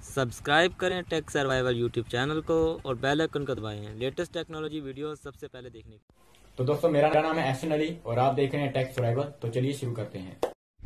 Subscribe करें take survival YouTube channel को और बेल आइकन को दबाएं लेटेस्ट टेक्नोलॉजी वीडियो सबसे पहले देखने के। तो दोस्तों मेरा नाम है अहसन अली और आप देख रहे हैं टेक सर्वाइवल। तो चलिए शुरू करते हैं।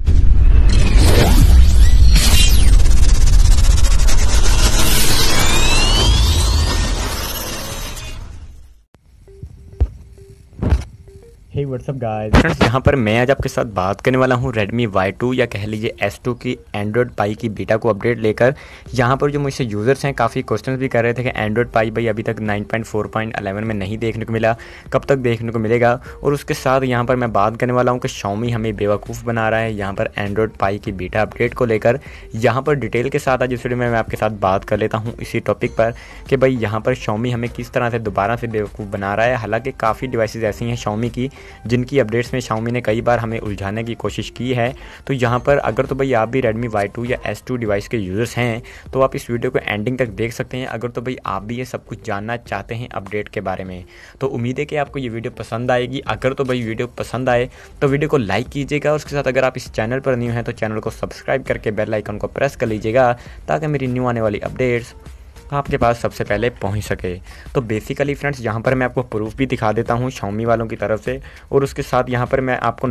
हे व्हाट्सअप गाइस फ्रेंड्स, यहाँ पर मैं आज आपके साथ बात करने वाला हूँ Redmi Y2 या कह लीजिए S2 की एंड्रॉयड पाई की बीटा को अपडेट लेकर। यहाँ पर जो मुझसे यूज़र्स हैं काफ़ी क्वेश्चंस भी कर रहे थे कि एंड्रॉयड पाई भाई अभी तक 9.4.11 में नहीं देखने को मिला, कब तक देखने को मिलेगा। और उसके साथ यहाँ पर मैं बात करने वाला हूँ कि Xiaomi हमें बेवकूफ़ बना रहा है यहाँ पर एंड्रॉयड पाई की बीटा अपडेट को लेकर। यहाँ पर डिटेल के साथ आज इस वीडियो में मैं आपके साथ बात कर लेता हूँ इसी टॉपिक पर कि भाई यहाँ पर Xiaomi हमें किस तरह से दोबारा से बेवकूफ़ बना रहा है। हालाँकि काफ़ी डिवाइसेज ऐसी हैं Xiaomi की जिनकी अपडेट्स में Xiaomi ने कई बार हमें उलझाने की कोशिश की है। तो यहाँ पर अगर तो भाई आप भी Redmi Y2 या S2 डिवाइस के यूज़र्स हैं तो आप इस वीडियो को एंडिंग तक देख सकते हैं। अगर तो भाई आप भी ये सब कुछ जानना चाहते हैं अपडेट के बारे में तो उम्मीद है कि आपको ये वीडियो पसंद आएगी। अगर तो भाई वीडियो पसंद आए तो वीडियो को लाइक कीजिएगा और उसके साथ अगर आप इस चैनल पर न्यू हैं तो चैनल को सब्सक्राइब करके बेल आइकन को प्रेस कर लीजिएगा ताकि मेरी न्यू आने वाली अपडेट्स आपके पास सबसे पहले पहुंच सके। तो बेसिकली फ्रेंड्स यहाँ पर मैं आपको प्रूफ भी दिखा देता हूँ Xiaomi वालों की तरफ से और उसके साथ यहाँ पर मैं आपको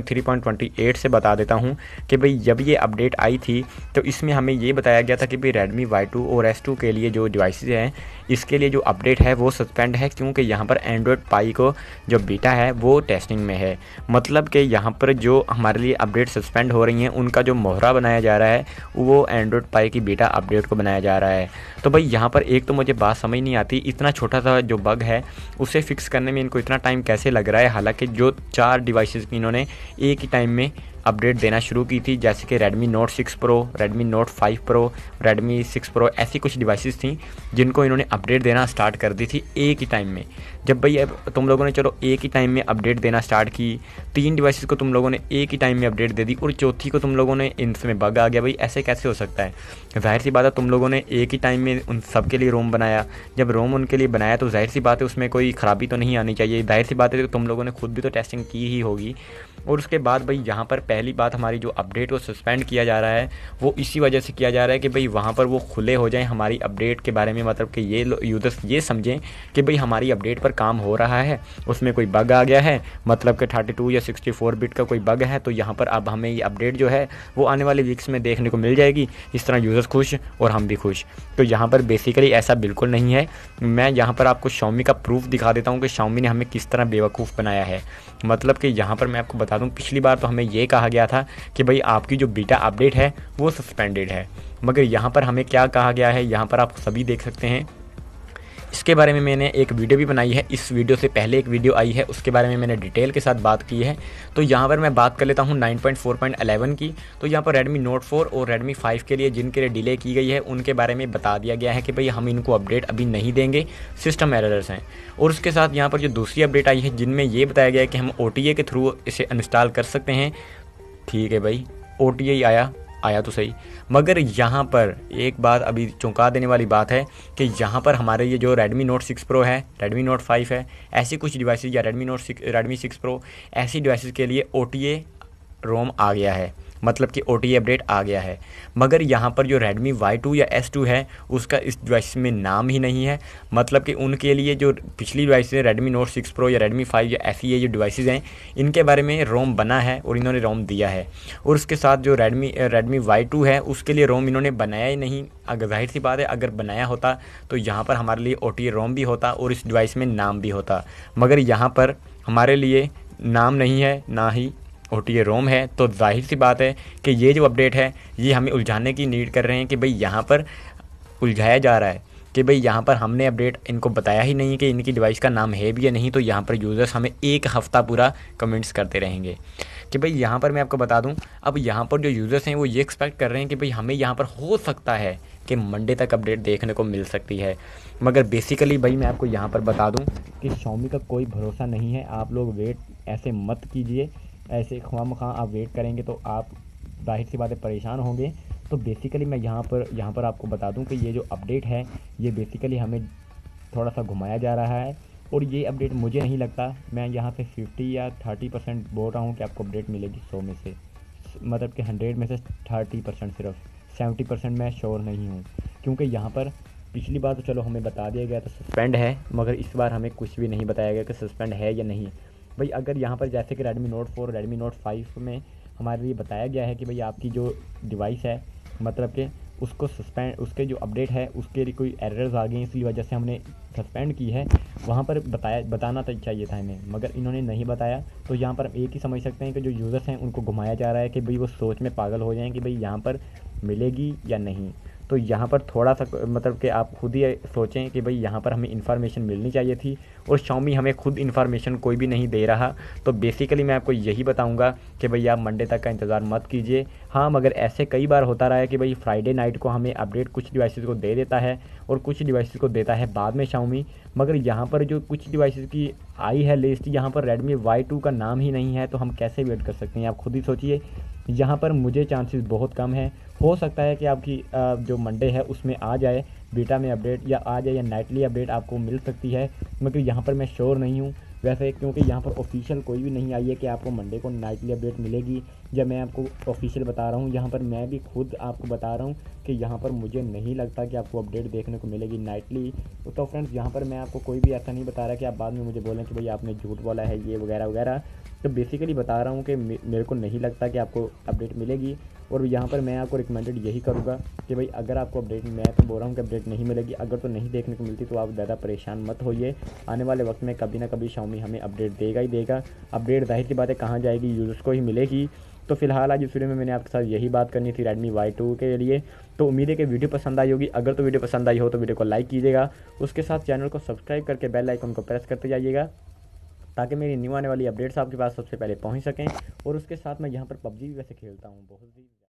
9.3.28 से बता देता हूँ कि भाई जब ये अपडेट आई थी तो इसमें हमें ये बताया गया था कि भाई Redmi Y2 और S2 के लिए जो डिवाइसेज हैं इसके लिए जो अपडेट है वो सस्पेंड है, क्योंकि यहाँ पर एंड्रॉयड पाई को जो बीटा है वो टेस्टिंग में है। मतलब कि यहाँ पर जो हमारे लिए अपडेट सस्पेंड हो रही हैं उनका जो मोहरा बनाया जा रहा है वो एंड्रॉयड पाई की बीटा अपडेट को बनाया जा रहा है। तो भाई यहाँ पर एक तो मुझे बात समझ नहीं आती, इतना छोटा सा जो बग है उसे फिक्स करने में इनको इतना टाइम कैसे लग रहा है। हालांकि जो 4 डिवाइसेस की इन्होंने एक ही टाइम में अपडेट देना शुरू की थी, जैसे कि Redmi Note 6 Pro, Redmi Note 5 Pro, Redmi 6 Pro, ऐसी कुछ डिवाइसेस थी जिनको इन्होंने अपडेट देना स्टार्ट कर दी थी एक ही टाइम में। जब भाई अब तुम लोगों ने चलो एक ही टाइम में अपडेट देना स्टार्ट की, 3 डिवाइसेस को तुम लोगों ने एक ही टाइम में अपडेट दे दी और चौथी को तुम लोगों ने इनमें बग आ गया, भाई ऐसे कैसे हो सकता है। जाहिर सी बात है तुम लोगों ने एक ही टाइम में उन सब के लिए रोम बनाया, जब रोम उनके लिए बनाया तो जाहिर सी बात है उसमें कोई ख़राबी तो नहीं आनी चाहिए। जाहिर सी बात है तुम लोगों ने खुद भी तो टेस्टिंग की ही होगी। और उसके बाद भाई यहाँ पर पहली बात हमारी जो अपडेट को सस्पेंड किया जा रहा है वो इसी वजह से किया जा रहा है कि भाई वहाँ पर वो खुले हो जाएं हमारी अपडेट के बारे में। मतलब कि ये यूज़र्स ये समझें कि भाई हमारी अपडेट पर काम हो रहा है, उसमें कोई बग आ गया है, मतलब कि 32 या 64 बिट का कोई बग है तो यहाँ पर अब हमें ये अपडेट जो है वो आने वाले वीक्स में देखने को मिल जाएगी। इस तरह यूज़र्स खुश और हम भी खुश। तो यहाँ पर बेसिकली ऐसा बिल्कुल नहीं है। मैं यहाँ पर आपको Xiaomi का प्रूफ दिखा देता हूँ कि Xiaomi ने हमें किस तरह बेवकूफ़ बनाया है। मतलब कि यहाँ पर मैं आपको बता दूँ, पिछली बार तो हमें ये कहा गया था कि भाई आपकी जो बीटा अपडेट है वो सस्पेंडेड है, मगर यहाँ पर हमें क्या कहा गया है यहाँ पर आप सभी देख सकते हैं। इसके बारे में मैंने एक वीडियो भी बनाई है, इस वीडियो से पहले एक वीडियो आई है उसके बारे में मैंने डिटेल के साथ बात की है। तो यहाँ पर मैं बात कर लेता हूँ 9.4.11 की। तो यहाँ पर Redmi Note 4 और Redmi 5 के लिए जिनके लिए डिले की गई है उनके बारे में बता दिया गया है कि भाई हम इनको अपडेट अभी नहीं देंगे, सिस्टम एरर्स हैं। और उसके साथ यहाँ पर जो दूसरी अपडेट आई है जिनमें ये बताया गया है कि हम OTA के थ्रू इसे इंस्टॉल कर सकते हैं। ठीक है भाई, OTA आया तो सही, मगर यहाँ पर एक बात अभी चौंका देने वाली बात है कि यहाँ पर हमारे ये जो Redmi Note 6 Pro है, Redmi Note 5 है, ऐसी कुछ डिवाइसेस या Redmi 6 Pro ऐसी डिवाइसेस के लिए OTA रोम आ गया है, मतलब कि OTA अपडेट आ गया है। मगर यहाँ पर जो Redmi Y2 या S2 है उसका इस डिवाइस में नाम ही नहीं है। मतलब कि उनके लिए जो पिछली डिवाइस है Redmi Note 6 Pro या Redmi 5 या ऐसी ये जो डिवाइसेस हैं इनके बारे में रोम बना है और इन्होंने रोम दिया है। और उसके साथ जो Redmi Y2 है उसके लिए रोम इन्होंने बनाया ही नहीं। अगर जाहिर सी बात है अगर बनाया होता तो यहाँ पर हमारे लिए OTA रोम भी होता और इस डिवाइस में नाम भी होता, मगर यहाँ पर हमारे लिए नाम नहीं है ना ही OTA रोम है। तो जाहिर सी बात है कि ये जो अपडेट है ये हमें उलझाने की नीड कर रहे हैं कि भाई यहाँ पर उलझाया जा रहा है कि भाई यहाँ पर हमने अपडेट इनको बताया ही नहीं कि इनकी डिवाइस का नाम है भी या नहीं। तो यहाँ पर यूज़र्स हमें एक हफ़्ता पूरा कमेंट्स करते रहेंगे कि भाई यहाँ पर मैं आपको बता दूँ, अब यहाँ पर जो यूज़र्स हैं वो ये एक्सपेक्ट कर रहे हैं कि भाई हमें यहाँ पर हो सकता है कि मंडे तक अपडेट देखने को मिल सकती है। मगर बेसिकली भाई मैं आपको यहाँ पर बता दूँ कि Xiaomi का कोई भरोसा नहीं है। आप लोग वेट ऐसे मत कीजिए, ऐसे ख्वामख्वाह आप वेट करेंगे तो आप जाहिर सी बातें परेशान होंगे। तो बेसिकली मैं यहाँ पर आपको बता दूं कि ये जो अपडेट है ये बेसिकली हमें थोड़ा सा घुमाया जा रहा है और ये अपडेट मुझे नहीं लगता, मैं यहाँ से 50 या 30% बोल रहा हूँ कि आपको अपडेट मिलेगी 100 में से, मतलब कि 100 में से 30% सिर्फ, 70% मैं श्योर नहीं हूँ। क्योंकि यहाँ पर पिछली बार तो चलो हमें बता दिया गया था सस्पेंड है, मगर इस बार हमें कुछ भी नहीं बताया गया कि सस्पेंड है या नहीं। भाई अगर यहाँ पर जैसे कि रेडमी नोट 4, रेडमी नोट 5 में हमारे लिए बताया गया है कि भाई आपकी जो डिवाइस है मतलब कि उसको सस्पेंड, उसके जो अपडेट है उसके लिए कोई एरर्स आ गई इसलिए वजह से हमने सस्पेंड की है, वहाँ पर बताना तो चाहिए था हमें, मगर इन्होंने नहीं बताया। तो यहाँ पर हम एक ही समझ सकते हैं कि जो यूज़र्स हैं उनको घुमाया जा रहा है कि भाई वो सोच में पागल हो जाएं कि भाई यहाँ पर मिलेगी या नहीं। तो यहाँ पर थोड़ा सा मतलब कि आप खुद ही सोचें कि भाई यहाँ पर हमें इन्फॉर्मेशन मिलनी चाहिए थी और Xiaomi हमें खुद इन्फॉर्मेशन कोई भी नहीं दे रहा। तो बेसिकली मैं आपको यही बताऊँगा कि भाई आप मंडे तक का इंतज़ार मत कीजिए। हाँ, मगर ऐसे कई बार होता रहा है कि भाई फ्राइडे नाइट को हमें अपडेट कुछ डिवाइसेस को दे देता है और कुछ डिवाइसेस को देता है बाद में Xiaomi। मगर यहाँ पर जो कुछ डिवाइसेस की आई है लिस्ट, यहाँ पर Redmi Y2 का नाम ही नहीं है, तो हम कैसे वेट कर सकते हैं, आप खुद ही सोचिए। यहाँ पर मुझे चांसेस बहुत कम है, हो सकता है कि आपकी जो मंडे है उसमें आ जाए बीटा में अपडेट, या आ जाए या नाइटली अपडेट आपको मिल सकती है, मगर यहाँ पर मैं श्योर नहीं हूँ वैसे, क्योंकि यहाँ पर ऑफिशियल कोई भी नहीं आई है कि आपको मंडे को नाइटली अपडेट मिलेगी। जब मैं आपको ऑफिशियल बता रहा हूँ, यहाँ पर मैं भी खुद आपको बता रहा हूँ कि यहाँ पर मुझे नहीं लगता कि आपको अपडेट देखने को मिलेगी नाइटली। तो फ्रेंड्स यहाँ पर मैं आपको कोई भी ऐसा नहीं बता रहा कि आप बाद में मुझे बोलें कि भाई आपने झूठ बोला है ये वगैरह वगैरह। तो बेसिकली बता रहा हूँ कि मेरे को नहीं लगता कि आपको अपडेट मिलेगी। और यहाँ पर मैं आपको रिकमेंडेड यही करूँगा कि भाई अगर आपको अपडेट, मैं तो बोल रहा हूँ कि अपडेट नहीं मिलेगी, अगर तो नहीं देखने को मिलती तो आप ज़्यादा परेशान मत होइए। आने वाले वक्त में कभी ना कभी Xiaomi हमें अपडेट देगा ही देगा। अपडेट जाहिर सी बात है कहाँ जाएगी, यूज़र्स को ही मिलेगी। तो फिलहाल आज इस वीडियो में मैंने आपके साथ यही बात करनी थी Redmi Y2 के लिए। तो उम्मीद है कि वीडियो पसंद आई होगी। अगर तो वीडियो पसंद आई हो तो वीडियो को लाइक कीजिएगा, उसके साथ चैनल को सब्सक्राइब करके बेल आइकन को प्रेस करते जाइएगा ताकि मेरी न्यू आने वाली अपडेट्स आपके पास सबसे पहले पहुंच सकें। और उसके साथ मैं यहाँ पर PUBG भी वैसे खेलता हूँ बहुत ही।